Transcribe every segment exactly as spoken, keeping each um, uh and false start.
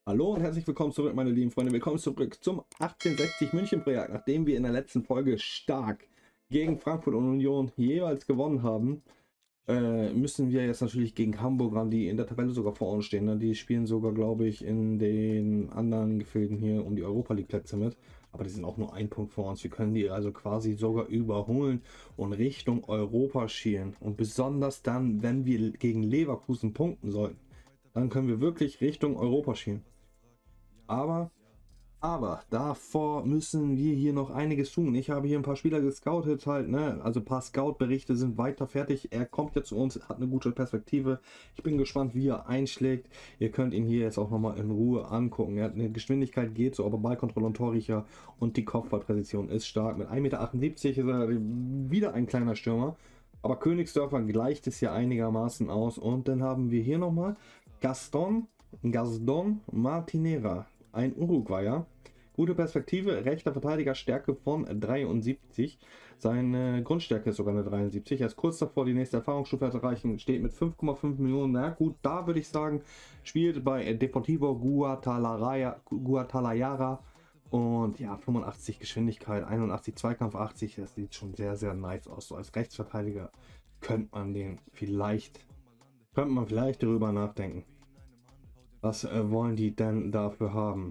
Hallo und herzlich willkommen zurück, meine lieben Freunde. Willkommen zurück zum achtzehnhundertsechzig München Projekt. Nachdem wir in der letzten Folge stark gegen Frankfurt und Union jeweils gewonnen haben, äh, müssen wir jetzt natürlich gegen Hamburg ran, die in der Tabelle sogar vor uns stehen. Ne? Die spielen sogar, glaube ich, in den anderen Gefilden hier um die Europa League Plätze mit. Aber die sind auch nur ein Punkt vor uns. Wir können die also quasi sogar überholen und Richtung Europa schielen. Und besonders dann, wenn wir gegen Leverkusen punkten sollten, dann können wir wirklich Richtung Europa schielen. Aber, aber davor müssen wir hier noch einiges tun. Ich habe hier ein paar Spieler gescoutet halt, ne? Also ein paar Scout-Berichte sind weiter fertig. Er kommt jetzt zu uns, hat eine gute Perspektive. Ich bin gespannt, wie er einschlägt. Ihr könnt ihn hier jetzt auch nochmal in Ruhe angucken. Er hat eine Geschwindigkeit, geht so, aber Ballkontrolle und Torriecher und die Kopfballpräzision ist stark. Mit ein Meter achtundsiebzig ist er wieder ein kleiner Stürmer. Aber Königsdörfer gleicht es ja einigermaßen aus. Und dann haben wir hier nochmal Gaston, Gaston Martinera. Ein Uruguayer, gute Perspektive, rechter Verteidiger, Stärke von dreiundsiebzig. Seine Grundstärke ist sogar eine dreiundsiebzig. Er ist kurz davor, die nächste Erfahrungsstufe zu erreichen, steht mit fünf Komma fünf Millionen. Na gut, da würde ich sagen, spielt bei Deportivo Guadalajara, Guadalajara und ja, fünfundachtzig Geschwindigkeit, einundachtzig Zweikampf, achtzig. Das sieht schon sehr, sehr nice aus. So als Rechtsverteidiger könnte man den vielleicht, könnte man vielleicht darüber nachdenken. Was äh, wollen die denn dafür haben?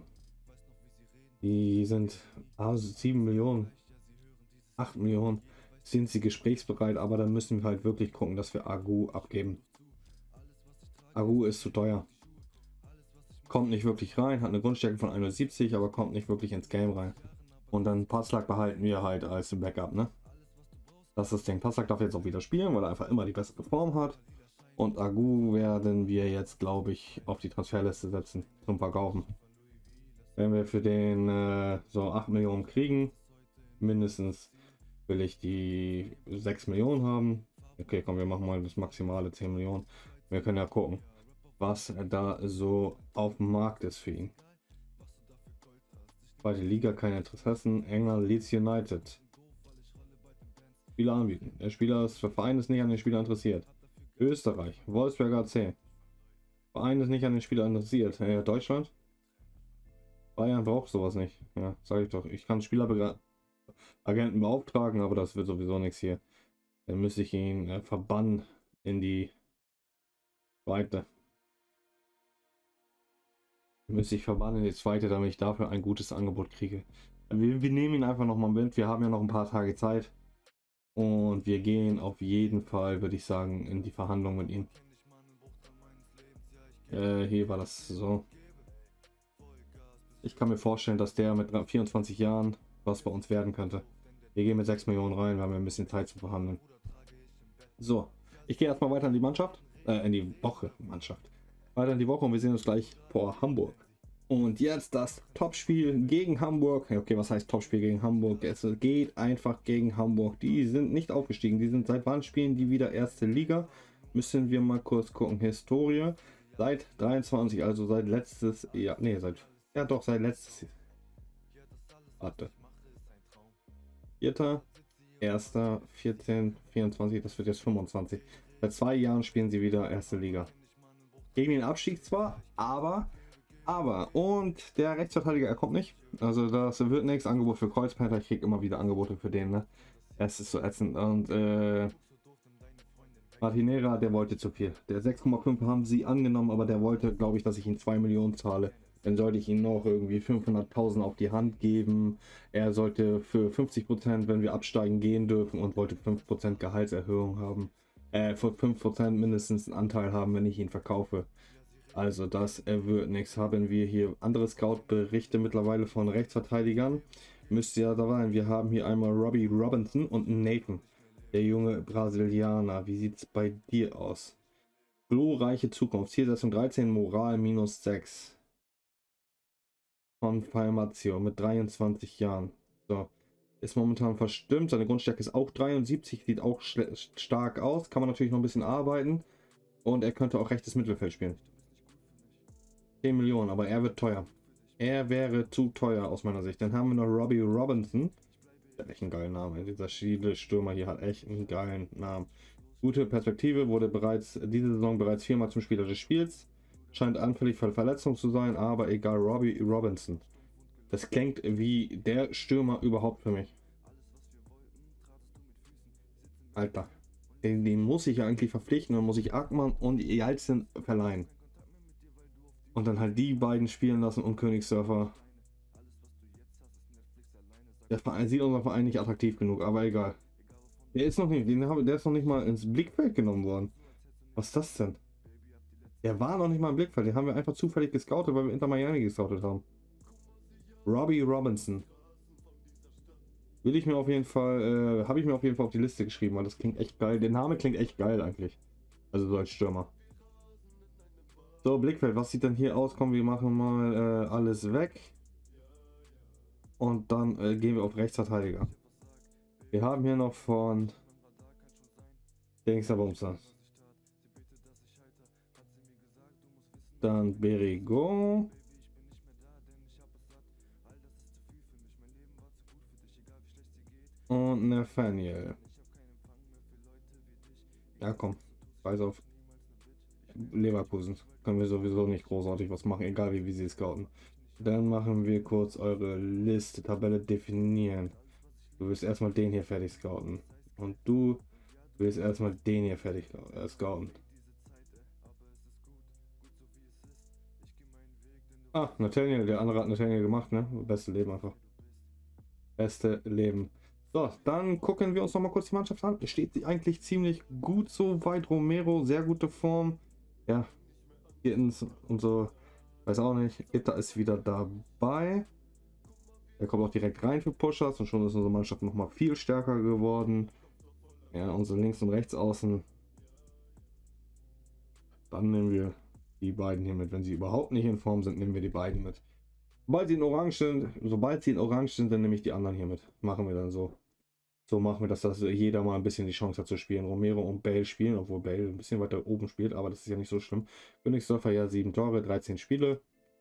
Die sind also sieben Millionen, acht Millionen sind sie gesprächsbereit, aber dann müssen wir halt wirklich gucken, dass wir Agu abgeben. Agu ist zu teuer. Kommt nicht wirklich rein, hat eine Grundstärke von einundsiebzig, aber kommt nicht wirklich ins Game rein. Und dann Passlack behalten wir halt als Backup, ne? Das ist das Ding. Passlack darf jetzt auch wieder spielen, weil er einfach immer die bessere Form hat. Und Agu werden wir jetzt, glaube ich, auf die Transferliste setzen zum Verkaufen. Wenn wir für den äh, so acht Millionen kriegen, mindestens will ich die sechs Millionen haben. Okay, komm, wir machen mal das maximale zehn Millionen. Wir können ja gucken, was da so auf dem Markt ist für ihn. Zweite Liga, keine Interessen. England, Leeds United. Spieler anbieten. Der Spieler ist, der Verein ist nicht an den Spieler interessiert. Österreich, Wolfsberger A C. Verein ist nicht an den Spieler interessiert. Ja, Deutschland? Bayern braucht sowas nicht. Ja, sage ich doch. Ich kann Spieleragenten beauftragen, aber das wird sowieso nichts hier. Dann müsste ich ihn äh, verbannen in die zweite. Müsste ich verbannen in die zweite, damit ich dafür ein gutes Angebot kriege. Wir, wir nehmen ihn einfach noch mal mit. Wir haben ja noch ein paar Tage Zeit. Und wir gehen auf jeden Fall, würde ich sagen, in die Verhandlung mit ihm. Äh, hier war das so. Ich kann mir vorstellen, dass der mit vierundzwanzig Jahren was bei uns werden könnte. Wir gehen mit sechs Millionen rein, wir haben ein bisschen Zeit zu verhandeln. So, ich gehe erstmal weiter in die Mannschaft, äh, in die Woche Mannschaft. Weiter in die Woche und wir sehen uns gleich vor Hamburg. Und jetzt das Topspiel gegen Hamburg. Okay, was heißt Topspiel gegen Hamburg? Es geht einfach gegen Hamburg. Die sind nicht aufgestiegen. Die sind seit wann spielen die wieder erste Liga? Müssen wir mal kurz gucken. Historie. Seit dreiundzwanzig, also seit letztes Jahr. Nee, seit. Ja doch, seit letztes. Warte. Vierter. Erster. vierzehn. vierundzwanzig. Das wird jetzt fünfundzwanzig. Seit zwei Jahren spielen sie wieder erste Liga. Gegen den Abstieg zwar, aber. Aber, und der Rechtsverteidiger, er kommt nicht. Also das wird nichts. Angebot für Kreuzpeter. Ich kriege immer wieder Angebote für den, ne? Es ist so ätzend. Und äh, Martinera, der wollte zu viel. Der sechs Komma fünf haben sie angenommen, aber der wollte, glaube ich, dass ich ihn zwei Millionen zahle. Dann sollte ich ihm noch irgendwie fünfhunderttausend auf die Hand geben. Er sollte für fünfzig Prozent, wenn wir absteigen, gehen dürfen und wollte fünf Prozent Gehaltserhöhung haben. Äh, für fünf Prozent mindestens einen Anteil haben, wenn ich ihn verkaufe. Also das wird nichts. Haben wir hier andere Scout-Berichte mittlerweile von Rechtsverteidigern. Müsste ja da sein. Wir haben hier einmal Robbie Robinson und Nathan, der junge Brasilianer. Wie sieht es bei dir aus? Glorreiche Zukunft. Zielsetzung dreizehn, Moral minus sechs. Konfirmation mit dreiundzwanzig Jahren. So. Ist momentan verstimmt. Seine Grundstärke ist auch dreiundsiebzig. Sieht auch stark aus. Kann man natürlich noch ein bisschen arbeiten. Und er könnte auch rechtes Mittelfeld spielen. zehn Millionen, aber er wird teuer. Er wäre zu teuer aus meiner Sicht. Dann haben wir noch Robbie Robinson. Der hat echt einen geilen Namen. Dieser Stürmer hier hat echt einen geilen Namen. Gute Perspektive, wurde bereits diese Saison bereits viermal zum Spieler des Spiels. Scheint anfällig für Verletzungen zu sein, aber egal, Robbie Robinson. Das klingt wie der Stürmer überhaupt für mich. Alter. Den, den muss ich ja eigentlich verpflichten, dann muss ich Ackmann und Jalzin verleihen. Und dann halt die beiden spielen lassen und Königsdörfer. Der Verein sieht unser Verein nicht attraktiv genug, aber egal. Der ist noch nicht, den habe, der ist noch nicht mal ins Blickfeld genommen worden. Was ist das denn? Der war noch nicht mal im Blickfeld, den haben wir einfach zufällig gescoutet, weil wir Inter Miami gescoutet haben. Robbie Robinson. Will ich mir auf jeden Fall, äh, habe ich mir auf jeden Fall auf die Liste geschrieben, weil das klingt echt geil. Der Name klingt echt geil eigentlich. Also so als Stürmer. So, Blickfeld, was sieht denn hier aus? Komm, wir machen mal äh, alles weg. Und dann äh, gehen wir auf Rechtsverteidiger. Wir haben hier noch von Dingsabumser. Dann Berigo. Und Nathaniel. Ja, komm. Weiß auf. Leverkusen. Können wir sowieso nicht großartig was machen, egal wie wir sie scouten. Dann machen wir kurz eure Liste, Tabelle definieren. Du willst erstmal den hier fertig scouten. Und du willst erstmal den hier fertig äh, scouten. Ah, Nathaniel, der andere hat Nathaniel gemacht, ne? Beste Leben einfach. Beste Leben. So, dann gucken wir uns noch mal kurz die Mannschaft an. Es steht eigentlich ziemlich gut so weit. Romero, sehr gute Form. Ja, hier ins und so. Weiß auch nicht. Itta ist wieder dabei. Er kommt auch direkt rein für Pushers und schon ist unsere Mannschaft noch mal viel stärker geworden. Ja, unsere Links- und Rechtsaußen. Dann nehmen wir die beiden hier mit. Wenn sie überhaupt nicht in Form sind, nehmen wir die beiden mit. Sobald sie in Orange sind, sobald sie in Orange sind, dann nehme ich die anderen hier mit. Machen wir dann so. So machen wir das, dass jeder mal ein bisschen die Chance hat zu spielen. Romero und Bale spielen, obwohl Bale ein bisschen weiter oben spielt, aber das ist ja nicht so schlimm. Königsdörfer ja sieben Tore, dreizehn Spiele.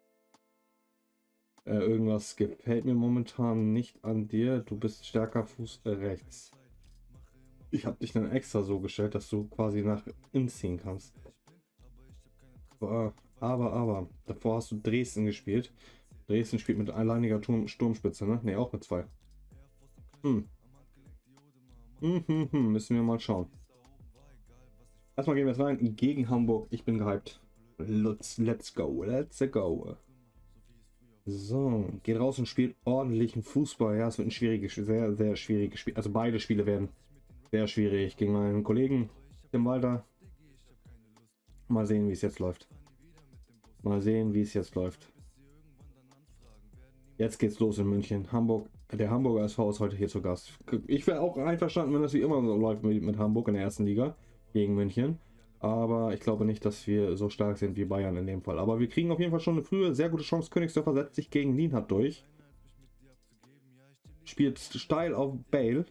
Äh, irgendwas gefällt mir momentan nicht an dir. Du bist stärker Fuß rechts. Ich habe dich dann extra so gestellt, dass du quasi nach innen ziehen kannst. Aber, aber, aber, davor hast du Dresden gespielt. Dresden spielt mit alleiniger Turm, Sturmspitze, ne? Ne, auch mit zwei. Hm. Hm, hm, hm. Müssen wir mal schauen. Erstmal gehen wir jetzt rein gegen Hamburg. Ich bin gehypt. Let's, let's go, let's go. So, geht raus und spielt ordentlichen Fußball. Ja, es wird ein schwieriges, sehr, sehr schwieriges Spiel. Also beide Spiele werden sehr schwierig gegen meinen Kollegen, dem Walter. Mal sehen, wie es jetzt läuft. Mal sehen, wie es jetzt läuft. Jetzt geht's los in München. Hamburg, der Hamburger S V ist heute hier zu Gast. Ich wäre auch einverstanden, wenn das wie immer so läuft mit, mit Hamburg in der ersten Liga gegen München. Aber ich glaube nicht, dass wir so stark sind wie Bayern in dem Fall. Aber wir kriegen auf jeden Fall schon eine frühe, sehr gute Chance. Königsdörfer setzt sich gegen Lienhardt durch. Spielt steil auf Bale.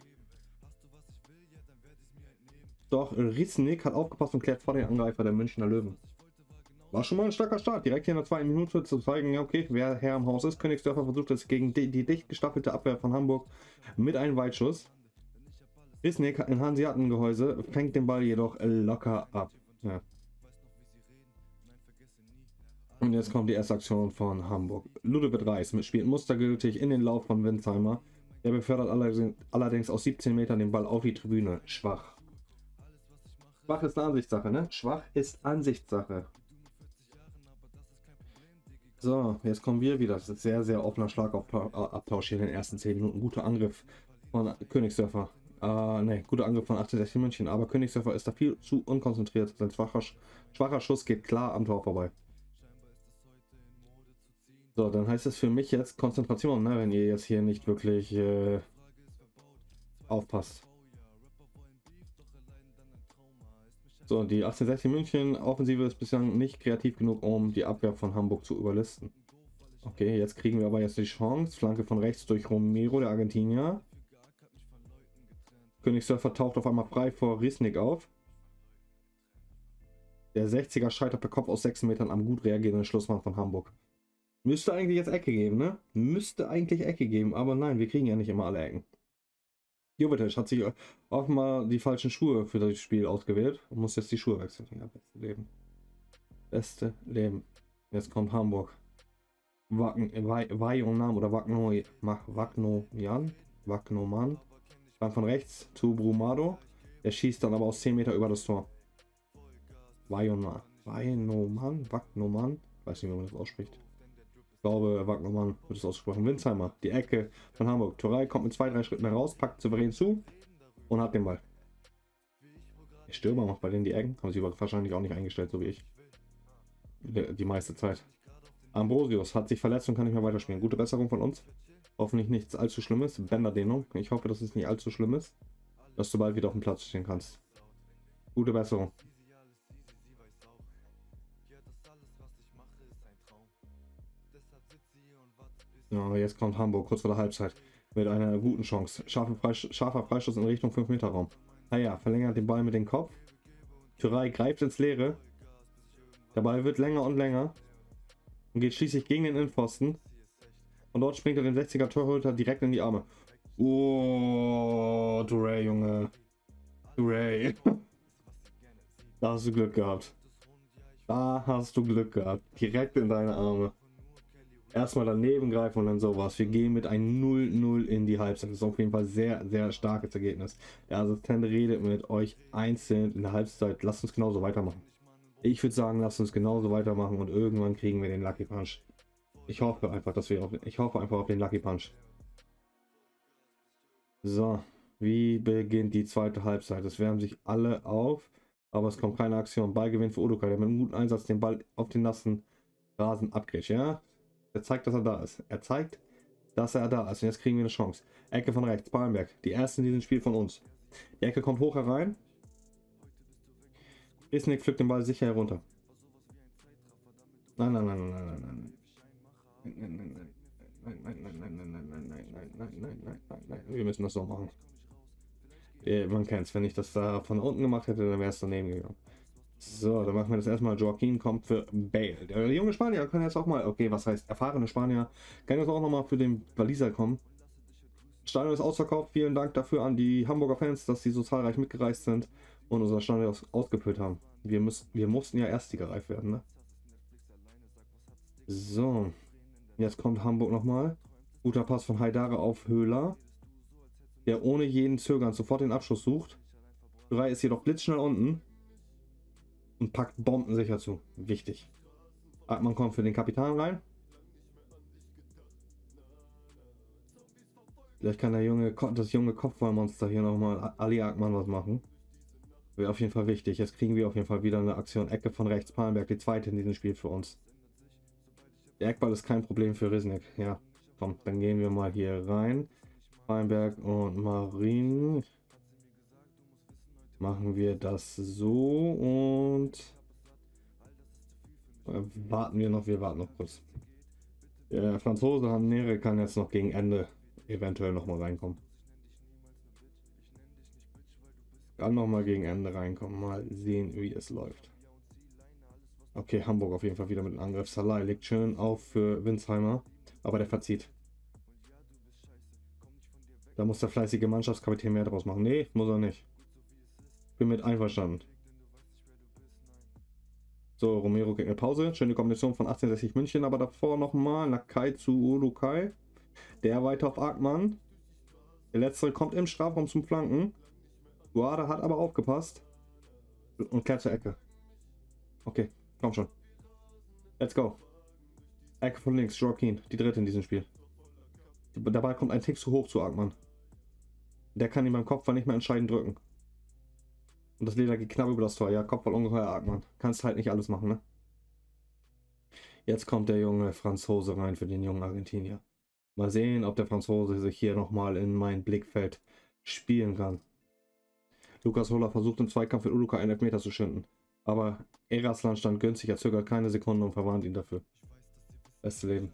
Doch Rissnick hat aufgepasst und klärt vor den Angreifer der Münchner Löwen. War schon mal ein starker Start. Direkt hier in der zweiten Minute zu zeigen, ja okay, wer Herr im Haus ist. Königsdörfer versucht es gegen die, die dicht gestaffelte Abwehr von Hamburg mit einem Weitschuss. Rissnick in Hanseatengehäuse fängt den Ball jedoch locker ab. Ja. Und jetzt kommt die erste Aktion von Hamburg. Ludovic Reis spielt mustergültig in den Lauf von Winsheimer. Der befördert allerdings aus siebzehn Metern den Ball auf die Tribüne. Schwach. Schwach ist eine Ansichtssache, ne? Schwach ist Ansichtssache. So, jetzt kommen wir wieder. Das ist sehr, sehr offener Schlagabtausch hier in den ersten zehn Minuten. Guter Angriff von Königsdörfer. Äh, ne, guter Angriff von achtundsechzig München. Aber Königsdörfer ist da viel zu unkonzentriert. Sein schwacher, schwacher Schuss geht klar am Tor vorbei. So, dann heißt es für mich jetzt Konzentration, ne, wenn ihr jetzt hier nicht wirklich äh, aufpasst. So, die achtzehnhundertsechzig München Offensive ist bislang nicht kreativ genug, um die Abwehr von Hamburg zu überlisten. Okay, jetzt kriegen wir aber jetzt die Chance. Flanke von rechts durch Romero, der Argentinier. Königsdörfer taucht auf einmal frei vor Rissnick auf. Der sechziger scheitert per Kopf aus sechs Metern am gut reagierenden Schlussmann von Hamburg. Müsste eigentlich jetzt Ecke geben, ne? Müsste eigentlich Ecke geben, aber nein, wir kriegen ja nicht immer alle Ecken. Jovetic hat sich auch mal die falschen Schuhe für das Spiel ausgewählt und muss jetzt die Schuhe wechseln. Ja, beste Leben. Beste Leben. Jetzt kommt Hamburg. Vajonam oder Wagno, Wagno Jan, Wagno Mann. Dann von rechts zu Brumado. Der schießt dann aber aus zehn Meter über das Tor. Vajonam. Vajonoman, Wagnoman. Ich weiß nicht, wie man das ausspricht. Ich glaube, Wagnoman wird es ausgesprochen. Winsheimer. Die Ecke von Hamburg. Torei kommt mit zwei, drei Schritten heraus, packt souverän zu und hat den Ball. Der Stürmer macht bei denen die Ecken. Haben sie wahrscheinlich auch nicht eingestellt, so wie ich. Die meiste Zeit. Ambrosius hat sich verletzt und kann nicht mehr weiterspielen. Gute Besserung von uns. Hoffentlich nichts allzu Schlimmes. Bänderdehnung. Ich hoffe, dass es nicht allzu schlimm ist. Dass du bald wieder auf dem Platz stehen kannst. Gute Besserung. Ja, jetzt kommt Hamburg kurz vor der Halbzeit. Mit einer guten Chance. Scharfer, Freisch scharfer Freistoß in Richtung fünf Meter Raum. Naja, verlängert den Ball mit dem Kopf. Türei greift ins Leere. Der Ball wird länger und länger. Und geht schließlich gegen den Innenpfosten. Und dort springt er den sechziger Torhüter direkt in die Arme. Oh, Touré, Junge. Touré. Da hast du Glück gehabt. Da hast du Glück gehabt. Direkt in deine Arme. Erstmal daneben greifen und dann sowas. Wir gehen mit einem null null in die Halbzeit. Das ist auf jeden Fall sehr, sehr starkes Ergebnis. Der Assistent redet mit euch einzeln in der Halbzeit. Lasst uns genauso weitermachen. Ich würde sagen, lasst uns genauso weitermachen und irgendwann kriegen wir den Lucky Punch. Ich hoffe einfach, dass wir auf, ich hoffe einfach auf den Lucky Punch. So, wie beginnt die zweite Halbzeit? Es wärmen sich alle auf, aber es kommt keine Aktion. Ballgewinn für Udokai, der mit einem guten Einsatz den Ball auf den nassen Rasen abgrätscht. Ja, er zeigt, dass er da ist. Er zeigt, dass er da ist. Und jetzt kriegen wir eine Chance. Ecke von rechts, Ballenberg. Die erste in diesem Spiel von uns. Die Ecke kommt hoch herein. Isnik pflückt den Ball sicher herunter. Nein, nein, nein, nein, nein, nein. Nein, nein, nein, nein. Nein, nein, nein, nein, nein, nein, nein, nein, nein, nein, nein, nein, nein, nein. Wir müssen das so machen. Äh, man kennt es. Wenn ich das da von unten gemacht hätte, dann wäre es daneben gegangen. So, dann machen wir das erstmal. Joaquin kommt für Bale. Der junge Spanier kann jetzt auch mal, okay, was heißt erfahrene Spanier, kann jetzt auch noch mal für den Waliser kommen. Stadion ist ausverkauft. Vielen Dank dafür an die Hamburger Fans, dass sie so zahlreich mitgereist sind und unser Stadion aus ausgefüllt haben. Wir, müssen, wir mussten ja Erstliga reif werden, ne? So, jetzt kommt Hamburg nochmal. Guter Pass von Haidara auf Höhler, der ohne jeden Zögern sofort den Abschluss sucht. Drei ist jedoch blitzschnell unten und packt bombensicher zu. Wichtig. Agmann kommt für den Kapitän rein. Vielleicht kann der junge, das junge Kopfballmonster hier nochmal Ali Agmann was machen. Wäre auf jeden Fall wichtig. Jetzt kriegen wir auf jeden Fall wieder eine Aktion. Ecke von rechts, Palenberg, die zweite in diesem Spiel für uns. Der Eckball ist kein Problem für Risnik. Ja, komm, dann gehen wir mal hier rein. Palenberg und Marin. Machen wir das so und warten wir noch, wir warten noch kurz. Der Franzose Hanere kann jetzt noch gegen Ende eventuell noch mal reinkommen. Kann noch mal gegen Ende reinkommen, mal sehen, wie es läuft. Okay, Hamburg auf jeden Fall wieder mit dem Angriff. Salah legt schön auf für Winsheimer, aber der verzieht. Da muss der fleißige Mannschaftskapitän mehr draus machen. Nee, muss er nicht. Bin mit einverstanden. So, Romero geht eine Pause. Schöne Kombination von achtzehnhundertsechzig München, aber davor nochmal Nakai zu Udokai. Der weiter auf Agmann. Der letztere kommt im Strafraum zum Flanken. Guarda hat aber aufgepasst. Und kehrt zur Ecke. Okay, komm schon. Let's go. Ecke von links, Joaquin, die dritte in diesem Spiel. Dabei kommt ein Tick zu hoch zu Agmann. Der kann ihn beim Kopfball nicht mehr entscheidend drücken. Und das Leder geht knapp über das Tor. Ja, Kopfball ungeheuer Agmann. Kannst halt nicht alles machen, ne? Jetzt kommt der junge Franzose rein für den jungen Argentinier. Mal sehen, ob der Franzose sich hier nochmal in mein Blickfeld spielen kann. Lukas Holler versucht im Zweikampf mit Udokai einen Elfmeter zu schinden. Aber Eraslan stand günstig, er zögert keine Sekunde und verwarnt ihn dafür. Beste Leben.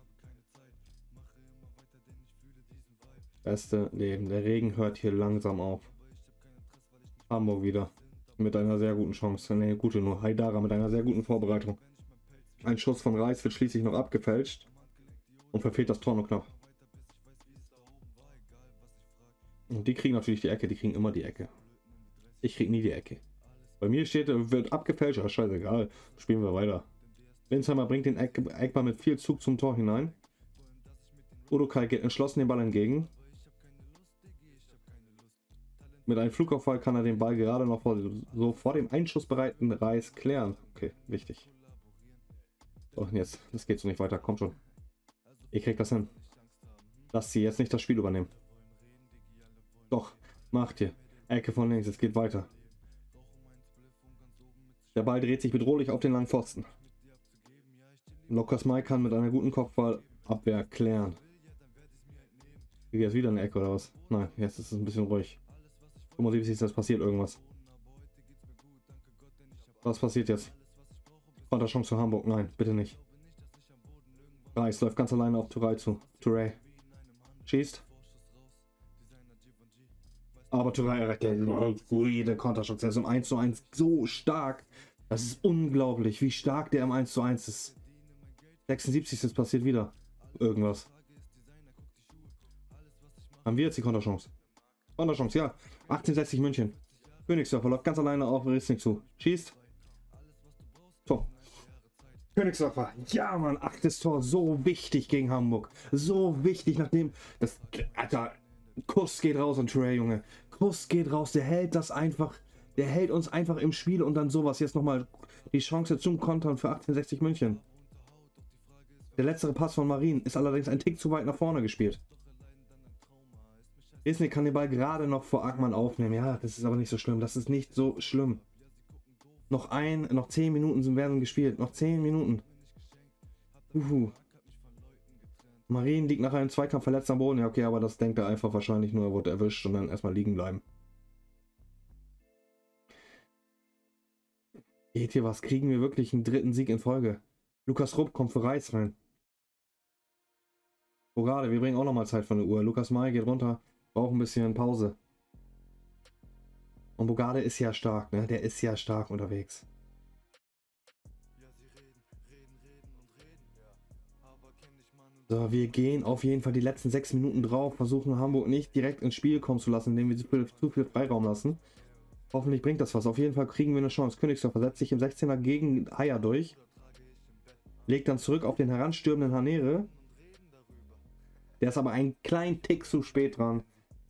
Beste Leben. Der Regen hört hier langsam auf. Hamburg wieder. Mit einer sehr guten Chance. Ne, gute nur. Haidara mit einer sehr guten Vorbereitung. Ein Schuss von Reis wird schließlich noch abgefälscht. Und verfehlt das Tor nur knapp. Und die kriegen natürlich die Ecke. Die kriegen immer die Ecke. Ich krieg nie die Ecke. Bei mir steht, wird abgefälscht. Aber scheißegal. Spielen wir weiter. Winsheimer bringt den Eck Eckball mit viel Zug zum Tor hinein. Udokai geht entschlossen den Ball entgegen. Mit einem Flugaufball kann er den Ball gerade noch vor, so vor dem einschussbereiten Reis klären. Okay, wichtig. So, jetzt, das geht so nicht weiter. Kommt schon. Ihr kriegt das hin. Lasst sie jetzt nicht das Spiel übernehmen. Doch, macht ihr. Ecke von links, es geht weiter. Der Ball dreht sich bedrohlich auf den langen Pfosten. Lukas Mai kann mit einer guten Kopfballabwehr klären. Jetzt wieder eine Ecke oder was? Nein, jetzt ist es ein bisschen ruhig. fünfundsiebzig, das passiert irgendwas. Was passiert jetzt? Konterchance für Hamburg? Nein, bitte nicht. Reis läuft ganz alleine auf Touré zu. Touré schießt. Aber Touré erreicht jede Konterchance. Er ist um eins zu eins so stark. Das ist unglaublich, wie stark der im eins zu eins ist. sechsundsiebzig, das passiert wieder irgendwas. Haben wir jetzt die Konterchance? Konterchance, ja. achtzehnhundertsechzig München. Königsdörfer läuft ganz alleine auf Riesling zu. Schießt. Tor. Königsdörfer. Ja, Mann. Achtes Tor. So wichtig gegen Hamburg. So wichtig, nachdem das... Alter, Kuss geht raus an Touré, Junge. Kuss geht raus. Der hält das einfach... Der hält uns einfach im Spiel und dann sowas. Jetzt nochmal die Chance zum Kontern für achtzehnhundertsechzig München. Der letztere Pass von Marien ist allerdings ein Tick zu weit nach vorne gespielt. Disney kann den Ball gerade noch vor Ackmann aufnehmen. Ja, das ist aber nicht so schlimm. Das ist nicht so schlimm. Noch ein, noch zehn Minuten sind werden gespielt. Noch zehn Minuten. Uhu. Marien liegt nach einem Zweikampf verletzt am Boden. Ja, okay, aber das denkt er einfach wahrscheinlich nur, er wurde erwischt und dann erstmal liegen bleiben. Geht hier was? Kriegen wir wirklich einen dritten Sieg in Folge? Lukas Rupp kommt für Reis rein. Oh, gerade, wir bringen auch nochmal Zeit von der Uhr. Lukas Mai geht runter. Braucht ein bisschen Pause. Und Bogarde ist ja stark, ne? Der ist ja stark unterwegs. So, wir gehen auf jeden Fall die letzten sechs Minuten drauf. Versuchen Hamburg nicht direkt ins Spiel kommen zu lassen, indem wir zu viel, zu viel Freiraum lassen. Hoffentlich bringt das was. Auf jeden Fall kriegen wir eine Chance. Königsdörfer setzt sich im sechzehner gegen Haier durch. Legt dann zurück auf den heranstürmenden Hanere. Der ist aber einen kleinen Tick zu spät dran.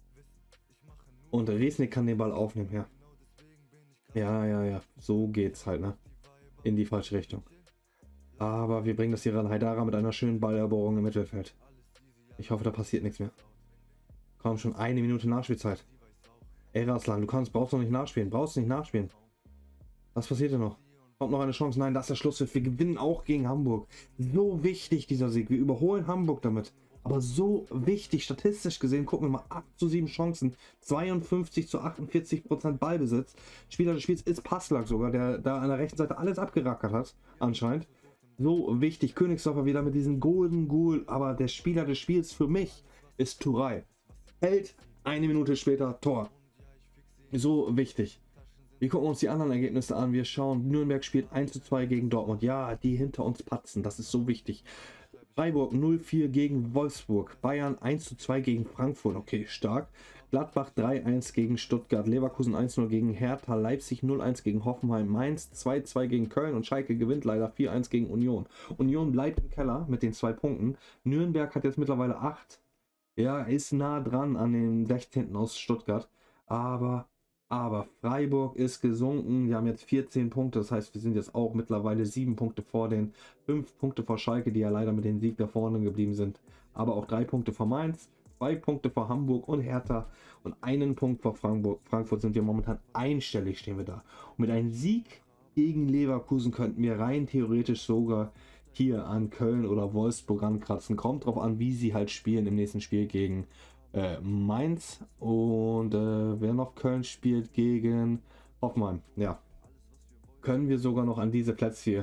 Und Resnick kann den Ball aufnehmen, ja. Ja, ja, ja. So geht's halt, ne? In die falsche Richtung. Aber wir bringen das hier ran. Haidara mit einer schönen Balleroberung im Mittelfeld. Ich hoffe, da passiert nichts mehr. Kaum schon eine Minute Nachspielzeit. Ey, Raslan, du kannst, brauchst noch nicht nachspielen. Brauchst nicht nachspielen. Was passiert denn noch? Kommt noch eine Chance? Nein, das ist der Schlusspfiff. Wir gewinnen auch gegen Hamburg. So wichtig, dieser Sieg. Wir überholen Hamburg damit. Aber so wichtig, statistisch gesehen, gucken wir mal, acht zu sieben Chancen, zweiundfünfzig zu achtundvierzig Prozent Ballbesitz. Spieler des Spiels ist Passlack sogar, der da an der rechten Seite alles abgerackert hat, anscheinend. So wichtig, Königsdörfer wieder mit diesem Golden Goal, aber der Spieler des Spiels für mich ist Touré. Hält, eine Minute später, Tor. So wichtig. Wir gucken uns die anderen Ergebnisse an, wir schauen, Nürnberg spielt eins zu zwei gegen Dortmund. Ja, die hinter uns patzen, das ist so wichtig. Freiburg null vier gegen Wolfsburg, Bayern eins zu zwei gegen Frankfurt, okay, stark. Gladbach drei eins gegen Stuttgart, Leverkusen eins null gegen Hertha, Leipzig null eins gegen Hoffenheim, Mainz zwei zwei gegen Köln und Schalke gewinnt leider vier eins gegen Union. Union bleibt im Keller mit den zwei Punkten. Nürnberg hat jetzt mittlerweile acht. Ja, ist nah dran an den sechzehnten aus Stuttgart, aber... Aber Freiburg ist gesunken, wir haben jetzt vierzehn Punkte, das heißt, wir sind jetzt auch mittlerweile sieben Punkte vor den, fünf Punkte vor Schalke, die ja leider mit dem Sieg da vorne geblieben sind. Aber auch drei Punkte vor Mainz, zwei Punkte vor Hamburg und Hertha und einen Punkt vor Frankfurt. Frankfurt sind wir momentan einstellig, stehen wir da. Und mit einem Sieg gegen Leverkusen könnten wir rein theoretisch sogar hier an Köln oder Wolfsburg rankratzen. Kommt drauf an, wie sie halt spielen im nächsten Spiel gegen Äh, Mainz und äh, wer noch Köln spielt gegen Hoffenheim. Ja, können wir sogar noch an diese Plätze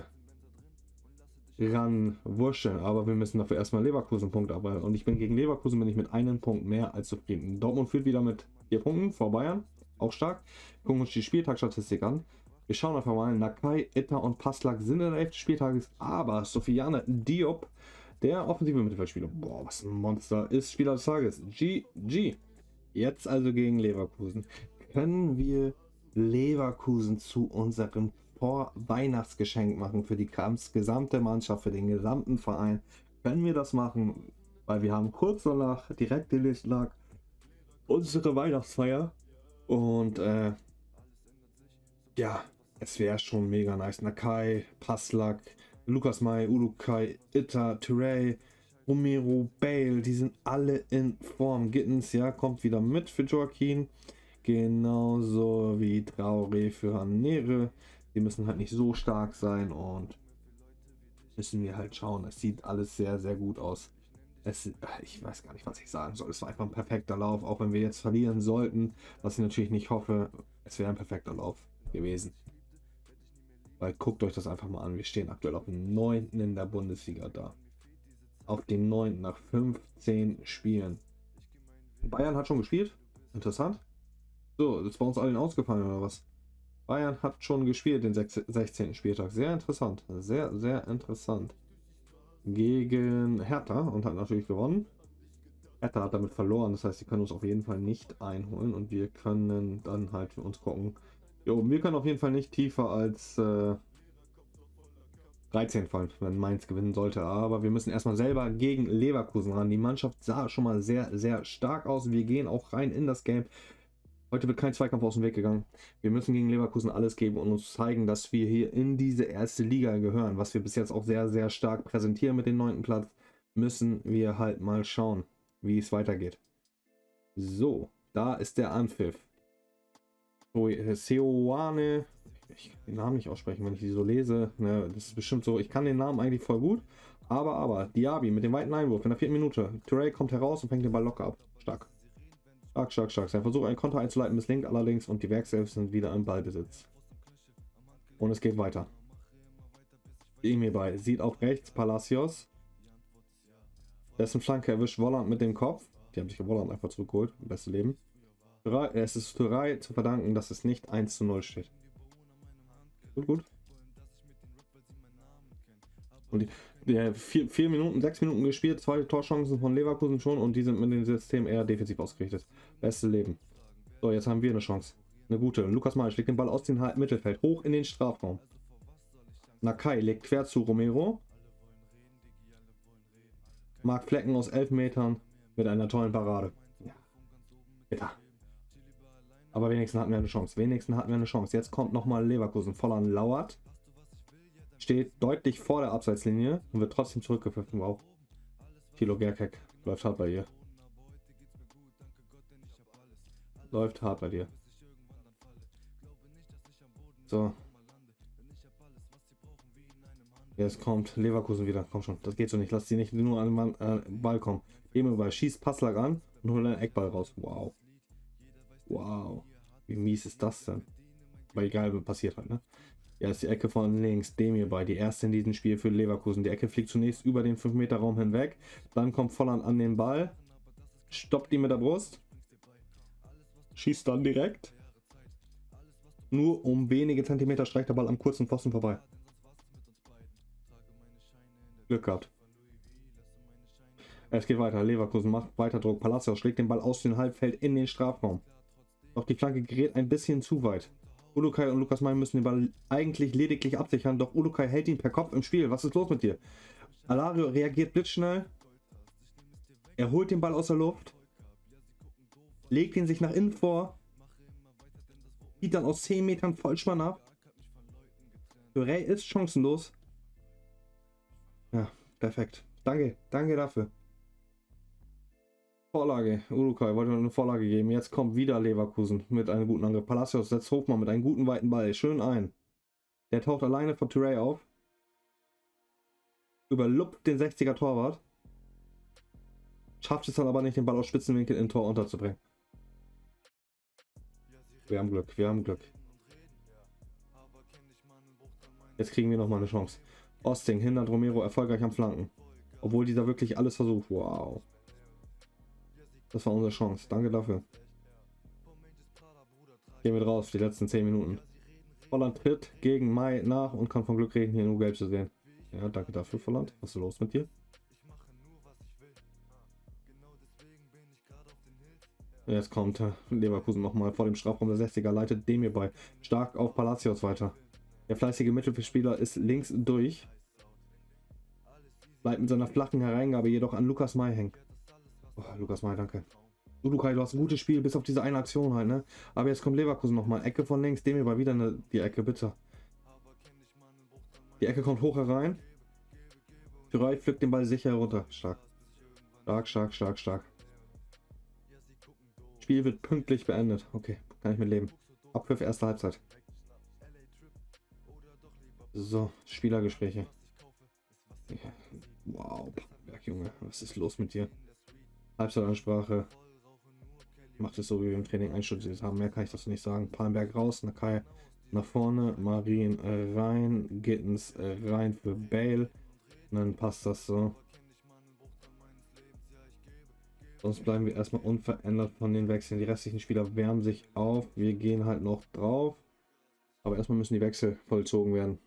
hier ran wurscheln, aber wir müssen dafür erstmal Leverkusen Punkt arbeiten und ich bin gegen Leverkusen bin ich mit einem Punkt mehr als zufrieden. Dortmund führt wieder mit vier Punkten vor Bayern, auch stark. Gucken uns die Spieltagsstatistik an. Wir schauen einfach mal, Nakai, Itta und Passlack sind in der elften Spieltages, aber Sofiane Diop, der offensive Mittelfeldspieler, boah, was ein Monster, ist Spieler des Tages. G G. Jetzt also gegen Leverkusen. Können wir Leverkusen zu unserem Vor-Weihnachtsgeschenk machen für die gesamte Mannschaft, für den gesamten Verein. Können wir das machen, weil wir haben kurz danach, direkt in nächsten Tag, unsere Weihnachtsfeier. Und äh, ja, es wäre schon mega nice. Nakai, Paslak, Lukas Mai, Ulukai, Itta, Turey, Romero, Bale, die sind alle in Form. Gittens, ja, kommt wieder mit für Joaquin. Genauso wie Traoré für Hanere. Die müssen halt nicht so stark sein und müssen wir halt schauen. Es sieht alles sehr, sehr gut aus. Es, ich weiß gar nicht, was ich sagen soll. Es war einfach ein perfekter Lauf, auch wenn wir jetzt verlieren sollten, was ich natürlich nicht hoffe. Es wäre ein perfekter Lauf gewesen. Weil guckt euch das einfach mal an. Wir stehen aktuell auf dem neunten in der Bundesliga da. Auf dem neunten nach fünfzehn Spielen. Bayern hat schon gespielt. Interessant. So, das ist bei uns allen ausgefallen oder was? Bayern hat schon gespielt den sechzehnten Spieltag. Sehr interessant. Sehr, sehr interessant. Gegen Hertha und hat natürlich gewonnen. Hertha hat damit verloren. Das heißt, sie können uns auf jeden Fall nicht einholen. Und wir können dann halt für uns gucken. Jo, wir können auf jeden Fall nicht tiefer als äh, dreizehn fallen, wenn Mainz gewinnen sollte. Aber wir müssen erstmal selber gegen Leverkusen ran. Die Mannschaft sah schon mal sehr, sehr stark aus. Wir gehen auch rein in das Game. Heute wird kein Zweikampf aus dem Weg gegangen. Wir müssen gegen Leverkusen alles geben und uns zeigen, dass wir hier in diese erste Liga gehören. Was wir bis jetzt auch sehr, sehr stark präsentieren mit dem neunten Platz. Müssen wir halt mal schauen, wie es weitergeht. So, da ist der Anpfiff. Seoane, ich kann den Namen nicht aussprechen, wenn ich die so lese. Ne, das ist bestimmt so, ich kann den Namen eigentlich voll gut. Aber, aber, Diaby mit dem weiten Einwurf in der vierten Minute. Turey kommt heraus und fängt den Ball locker ab. Stark. Stark, stark, stark. Sein Versuch, einen Konter einzuleiten, misslingt allerdings und die Werkself sind wieder im Ballbesitz. Und es geht weiter. Emir bei sieht auf rechts Palacios. Dessen Flanke erwischt Volland mit dem Kopf. Die haben sich Volland einfach zurückgeholt. Im besten Leben. Es ist Turey zu verdanken, dass es nicht eins zu null steht. Gut, gut. Und die, die vier, vier Minuten, sechs Minuten gespielt, zwei Torchancen von Leverkusen schon und die sind mit dem System eher defensiv ausgerichtet. Beste Leben. So, jetzt haben wir eine Chance. Eine gute. Lukas Mai schlägt den Ball aus dem Mittelfeld hoch in den Strafraum. Nakai legt quer zu Romero. Marc Flecken aus elf Metern mit einer tollen Parade. Ja. Bitte. Aber wenigstens hatten wir eine Chance. Wenigstens hatten wir eine Chance. Jetzt kommt nochmal Leverkusen. Volland lauert. Steht deutlich vor der Abseitslinie und wird trotzdem zurückgepfiffen. Wow. Thilo Gerkek läuft hart bei dir. Läuft hart bei dir. So. Jetzt kommt Leverkusen wieder. Komm schon, das geht so nicht. Lass sie nicht nur an den äh, Ball kommen. Gehen wir bei. Schießt Passlack an und holt einen Eckball raus. Wow. Wow. Wie mies ist das denn? Aber egal, was passiert halt, ne? Ja, ist die Ecke von links, Demir bei, die erste in diesem Spiel für Leverkusen. Die Ecke fliegt zunächst über den fünf Meter Raum hinweg, dann kommt Volland an den Ball, stoppt ihn mit der Brust, schießt dann direkt. Nur um wenige Zentimeter streicht der Ball am kurzen Pfosten vorbei. Glück gehabt. Es geht weiter, Leverkusen macht weiter Druck, Palacios schlägt den Ball aus dem Halbfeld in den Strafraum. Doch die Flanke gerät ein bisschen zu weit. Ulukai und Lukas Mai müssen den Ball eigentlich lediglich absichern, doch Ulukai hält ihn per Kopf im Spiel. Was ist los mit dir? Alario reagiert blitzschnell. Er holt den Ball aus der Luft. Legt ihn sich nach innen vor. Zieht dann aus zehn Metern Vollspann ab. Turey ist chancenlos. Ja, perfekt. Danke, danke dafür. Vorlage. Ulukai wollte eine Vorlage geben. Jetzt kommt wieder Leverkusen mit einem guten Angriff. Palacios setzt Hofmann mit einem guten weiten Ball. Schön ein. Der taucht alleine von Turey auf. Überluppt den sechziger Torwart. Schafft es dann aber nicht, den Ball aus Spitzenwinkel in Tor unterzubringen. Wir haben Glück, wir haben Glück. Jetzt kriegen wir nochmal eine Chance. Osting hindert Romero erfolgreich am Flanken. Obwohl dieser wirklich alles versucht. Wow. Das war unsere Chance. Danke dafür. Gehen wir drauf, die letzten zehn Minuten. Volland tritt gegen Mai nach und kann von Glück reden, hier nur gelb zu sehen. Ja, danke dafür, Volland. Was ist los mit dir? Jetzt kommt Leverkusen nochmal vor dem Strafraum. Der sechziger leitet Demir bei. Stark auf Palacios weiter. Der fleißige Mittelfeldspieler ist links durch. Bleibt mit seiner flachen Hereingabe jedoch an Lukas May hängen. Oh, Lukas May, danke. Udukai, du hast ein gutes Spiel, bis auf diese eine Aktion halt, ne? Aber jetzt kommt Leverkusen nochmal. Ecke von links, dem über wieder eine, die Ecke, bitte. Die Ecke kommt hoch herein. Türei pflückt den Ball sicher runter. Stark. Stark, stark, stark, stark. Spiel wird pünktlich beendet. Okay, kann ich mit leben. Abpfiff, erste Halbzeit. So, Spielergespräche. Ja. Wow, Pannenberg, Junge, was ist los mit dir? Halbzeitansprache. Macht es so, wie wir im Training einstudiert haben. Mehr kann ich das nicht sagen. Pallenberg raus, Nakai nach vorne, Marien äh, rein, Gittens äh, rein für Bale. Und dann passt das so. Sonst bleiben wir erstmal unverändert von den Wechseln. Die restlichen Spieler wärmen sich auf. Wir gehen halt noch drauf. Aber erstmal müssen die Wechsel vollzogen werden.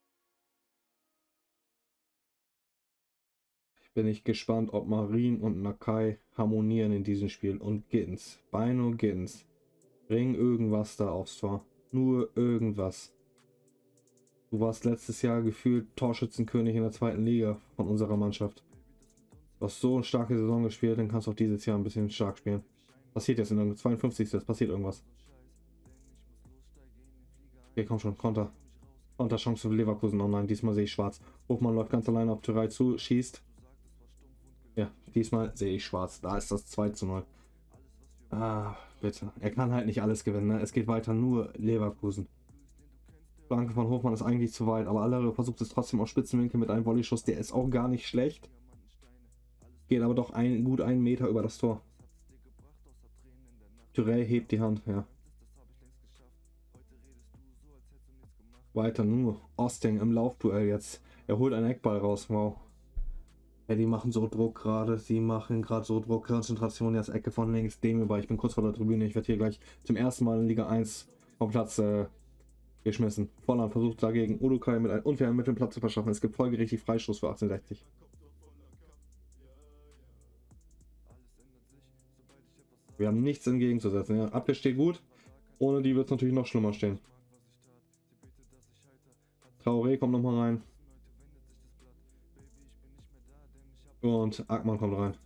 Bin ich gespannt, ob Marien und Nakai harmonieren in diesem Spiel. Und Gittens. Beino Gittens. Bring irgendwas da aufs Tor. Nur irgendwas. Du warst letztes Jahr gefühlt Torschützenkönig in der zweiten Liga von unserer Mannschaft. Du hast so eine starke Saison gespielt, dann kannst du auch dieses Jahr ein bisschen stark spielen. Passiert jetzt in der zweiundfünfzigsten passiert irgendwas. Okay, komm schon, Konter. Konterchance für Leverkusen. Oh nein, diesmal sehe ich schwarz. Hofmann läuft ganz alleine auf Türei zu, schießt. Ja, diesmal sehe ich schwarz. Da ist das zwei zu null. Ah, bitte. Er kann halt nicht alles gewinnen. Ne? Es geht weiter, nur Leverkusen. Flanke von Hofmann ist eigentlich zu weit, aber Allario versucht es trotzdem auf Spitzenwinkel mit einem Volleyschuss. Der ist auch gar nicht schlecht. Geht aber doch ein, gut einen Meter über das Tor. Türey hebt die Hand, ja. Weiter nur. Osting im Laufduell jetzt. Er holt einen Eckball raus, wow. Ja, die machen so Druck gerade. Sie machen gerade so Druck. Konzentration, jetzt Ecke von links, dem über. Ich bin kurz vor der Tribüne. Ich werde hier gleich zum ersten Mal in Liga eins vom Platz äh, geschmissen. Volland versucht dagegen Udukai mit einem unfairen Mittel Platz zu verschaffen. Es gibt folgerichtig Freistoß für achtzehnhundertsechzig. Wir haben nichts entgegenzusetzen. Ja. Abwehr steht gut. Ohne die wird es natürlich noch schlimmer stehen. Traoré kommt nochmal rein. Und Ackmann kommt rein.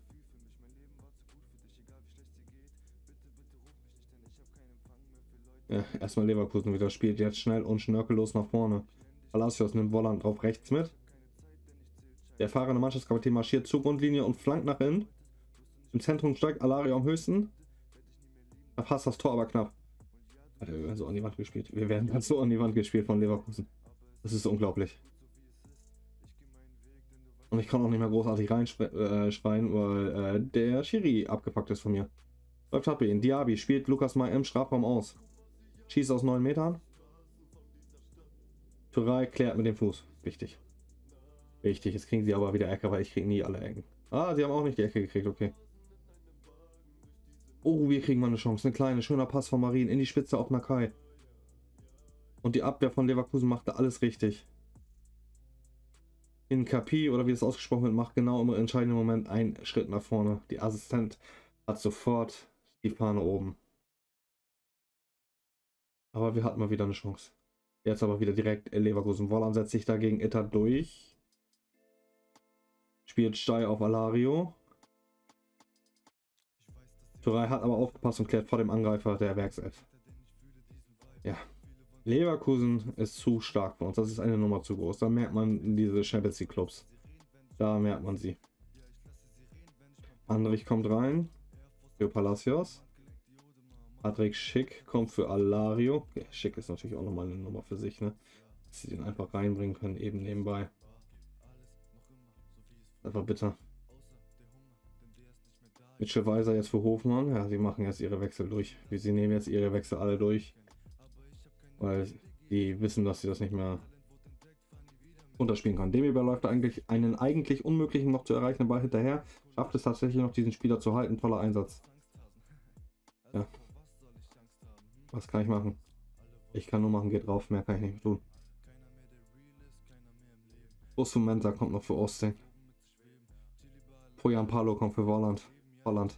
Ja, erstmal Leverkusen wieder spielt jetzt schnell und schnörkellos nach vorne. Palacios nimmt Volland drauf rechts mit. Der erfahrene Mannschaftskapitän marschiert zur Grundlinie und flankt nach innen. Im Zentrum steigt Alario am höchsten. Da passt das Tor aber knapp. Alter, wir werden so an die Wand gespielt. Wir werden ganz so an die Wand gespielt von Leverkusen. Das ist unglaublich. Und ich kann auch nicht mehr großartig reinschreien, weil äh, der Schiri abgepackt ist von mir. Läuft ab ihn. Diaby spielt Lukas May im Strafraum aus. Schießt aus neun Metern. Türei klärt mit dem Fuß. Wichtig. Wichtig. Jetzt kriegen sie aber wieder Ecke, weil ich kriege nie alle Ecken. Ah, sie haben auch nicht die Ecke gekriegt. Okay. Oh, wir kriegen mal eine Chance. Eine kleine, schöner Pass von Marien in die Spitze auf Nakai. Und die Abwehr von Leverkusen macht da alles richtig. In Kapi, oder wie es ausgesprochen wird, macht genau im entscheidenden Moment einen Schritt nach vorne. Die Assistent hat sofort die Fahne oben. Aber wir hatten mal wieder eine Chance. Jetzt aber wieder direkt Leverkusen. Volland setzt sich dagegen Itter durch. Spielt Stey auf Alario. Türei hat aber aufgepasst und klärt vor dem Angreifer der Werkself. Ja. Leverkusen ist zu stark für uns. Das ist eine Nummer zu groß. Da merkt man diese Champions League Clubs. Da merkt man sie. Andrich kommt rein. Für Palacios. Patrick Schick kommt für Alario. Ja, Schick ist natürlich auch nochmal eine Nummer für sich, ne? Dass sie den einfach reinbringen können, eben nebenbei. Einfach bitter. Mitchell Weiser jetzt für Hofmann. Ja, sie machen jetzt ihre Wechsel durch. Sie nehmen jetzt ihre Wechsel alle durch. Weil die wissen, dass sie das nicht mehr runterspielen können. Dem überläuft eigentlich einen eigentlich unmöglichen noch zu erreichenden Ball hinterher. Schafft es tatsächlich noch, diesen Spieler zu halten. Toller Einsatz. Ja. Was kann ich machen? Ich kann nur machen, geht drauf. Mehr kann ich nicht tun. Osumenta kommt noch für Osting. Poyan Palo kommt für Volland. Volland.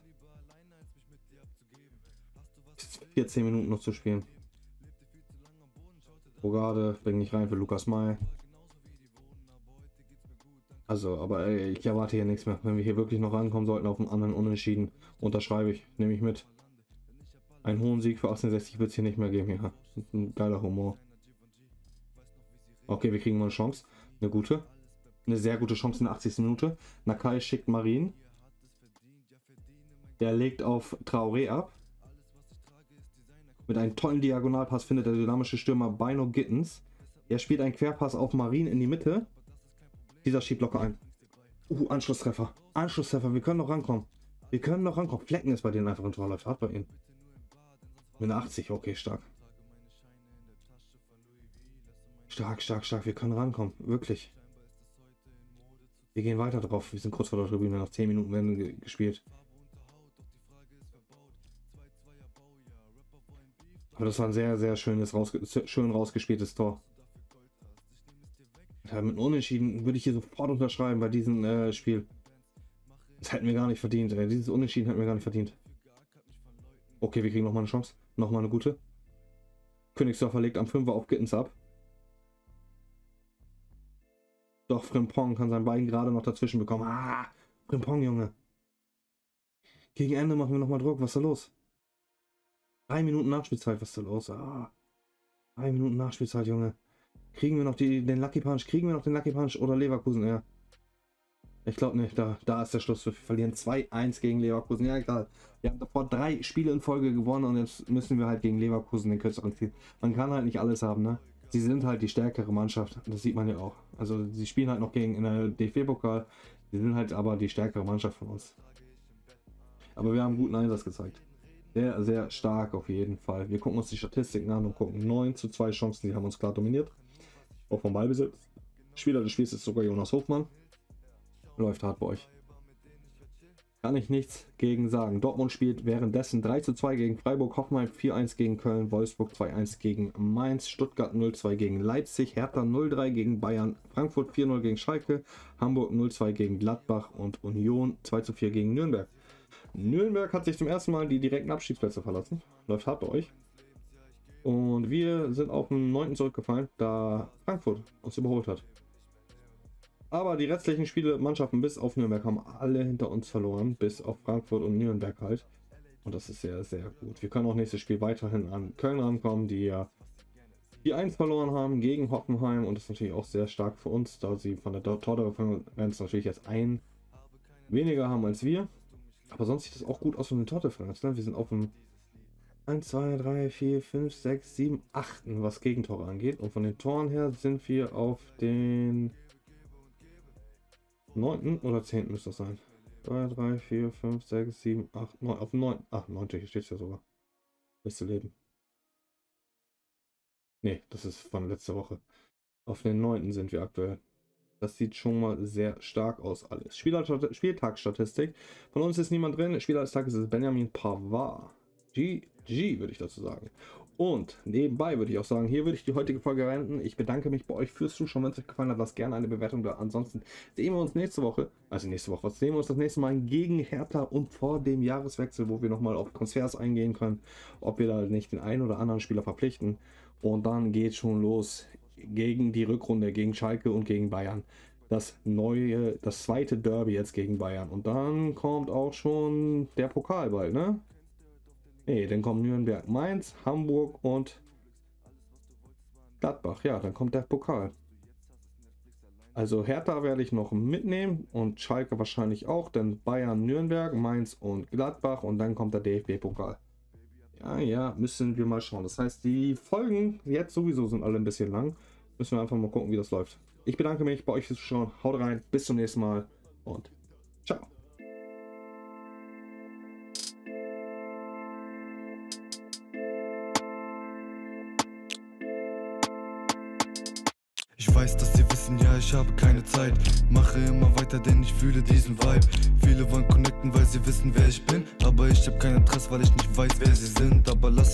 vierzehn Minuten noch zu spielen. Bogarde, bring nicht rein für Lukas May. Also, aber ey, ich erwarte hier nichts mehr. Wenn wir hier wirklich noch rankommen sollten auf einen anderen Unentschieden, unterschreibe ich, nehme ich mit. Einen hohen Sieg für achtzehnhundertsechzig wird es hier nicht mehr geben. Ja, ein geiler Humor. Okay, wir kriegen mal eine Chance. Eine gute. Eine sehr gute Chance in der achtzigsten Minute. Nakai schickt Marin. Der legt auf Traoré ab. Mit einem tollen Diagonalpass findet der dynamische Stürmer Bino Gittens. Er spielt einen Querpass auf Marin in die Mitte. Dieser schiebt locker ein. Uh, Anschlusstreffer. Anschlusstreffer. Wir können noch rankommen. Wir können noch rankommen. Flecken ist bei denen einfach ein Tor. Läuft hart bei ihnen. Mit einer achtzig. Okay, stark. Stark, stark, stark. Wir können rankommen. Wirklich. Wir gehen weiter drauf. Wir sind kurz vor der Tribüne. Nach zehn Minuten werden ge gespielt. Aber das war ein sehr, sehr schönes, rausge schön rausgespieltes Tor. Ja, mit einem Unentschieden würde ich hier sofort unterschreiben bei diesem äh, Spiel. Das hätten wir gar nicht verdient. Ey. Dieses Unentschieden hätten wir gar nicht verdient. Okay, wir kriegen nochmal eine Chance. Nochmal eine gute. Königsdorfer legt am Fünfer auf Gittens ab. Doch Frimpong kann sein Bein gerade noch dazwischen bekommen. Ah, Frimpong, Junge. Gegen Ende machen wir nochmal Druck. Was ist da los? Drei Minuten Nachspielzeit. Was ist da los? Ah, drei Minuten Nachspielzeit, Junge. Kriegen wir noch die, den Lucky Punch? Kriegen wir noch den Lucky Punch oder Leverkusen? Ja. Ich glaube nicht. Da, da ist der Schluss. Wir verlieren zwei eins gegen Leverkusen. Ja, egal. Wir haben davor drei Spiele in Folge gewonnen und jetzt müssen wir halt gegen Leverkusen den kürzeren ziehen. Man kann halt nicht alles haben, ne? Sie sind halt die stärkere Mannschaft. Das sieht man ja auch. Also sie spielen halt noch gegen in der D F B-Pokal. Sie sind halt aber die stärkere Mannschaft von uns. Aber wir haben einen guten Einsatz gezeigt. Sehr, sehr stark auf jeden Fall. Wir gucken uns die Statistiken an und gucken neun zu zwei Chancen. Die haben uns klar dominiert. Auch vom Ballbesitz. Spieler des Spiels ist sogar Jonas Hofmann. Läuft hart bei euch. Kann ich nichts gegen sagen. Dortmund spielt währenddessen drei zu zwei gegen Freiburg, Hoffenheim vier eins gegen Köln, Wolfsburg zwei eins gegen Mainz, Stuttgart null zwei gegen Leipzig, Hertha null drei gegen Bayern, Frankfurt vier null gegen Schalke, Hamburg null zwei gegen Gladbach und Union zwei zu vier gegen Nürnberg. Nürnberg hat sich zum ersten Mal die direkten Abstiegsplätze verlassen. Läuft hart bei euch. Und wir sind auf den neunten zurückgefallen, da Frankfurt uns überholt hat. Aber die restlichen Spiele, Mannschaften bis auf Nürnberg, haben alle hinter uns verloren, bis auf Frankfurt und Nürnberg halt. Und das ist sehr, sehr gut. Wir können auch nächstes Spiel weiterhin an Köln rankommen, die ja vier eins verloren haben gegen Hoffenheim. Und das ist natürlich auch sehr stark für uns, da sie von der Tordifferenz natürlich jetzt ein weniger haben als wir. Aber sonst sieht das auch gut aus von der Tordifferenz. Ne? Wir sind auf dem eins, zwei, drei, vier, fünf, sechs, sieben, acht, was Gegentore angeht. Und von den Toren her sind wir auf den neunten oder zehnten müsste das sein. zwei, drei, vier, fünf, sechs, sieben, acht, neun. Auf dem neunten. Ach, neunten, hier steht es ja sogar. Beste Leben. Ne, das ist von letzter Woche. Auf den neunten sind wir aktuell. Das sieht schon mal sehr stark aus alles. Spieltagsstatistik. Von uns ist niemand drin. Spieler des Tages ist Benjamin Pavard. G G würde ich dazu sagen. Und nebenbei würde ich auch sagen, hier würde ich die heutige Folge beenden. Ich bedanke mich bei euch fürs Zuschauen. Wenn es euch gefallen hat, lasst gerne eine Bewertung da. Ansonsten sehen wir uns nächste Woche, also nächste Woche, was sehen wir uns das nächste Mal gegen Hertha und vor dem Jahreswechsel, wo wir nochmal auf Transfers eingehen können, ob wir da nicht den einen oder anderen Spieler verpflichten. Und dann geht schon los gegen die Rückrunde, gegen Schalke und gegen Bayern. Das neue, das zweite Derby jetzt gegen Bayern. Und dann kommt auch schon der Pokal bald, ne? Nee, dann kommen Nürnberg, Mainz, Hamburg und Gladbach. Ja, dann kommt der Pokal. Also Hertha werde ich noch mitnehmen und Schalke wahrscheinlich auch. Dann Bayern, Nürnberg, Mainz und Gladbach und dann kommt der D F B-Pokal. Ja, ja, müssen wir mal schauen. Das heißt, die Folgen jetzt sowieso sind alle ein bisschen lang. Müssen wir einfach mal gucken, wie das läuft. Ich bedanke mich bei euch fürs Zuschauen. Haut rein, bis zum nächsten Mal und ciao. Ich weiß, dass sie wissen, ja, ich habe keine Zeit. Mache immer weiter, denn ich fühle diesen Vibe. Viele wollen connecten, weil sie wissen, wer ich bin. Aber ich habe kein Interesse, weil ich nicht weiß, wer sie sind. Aber lass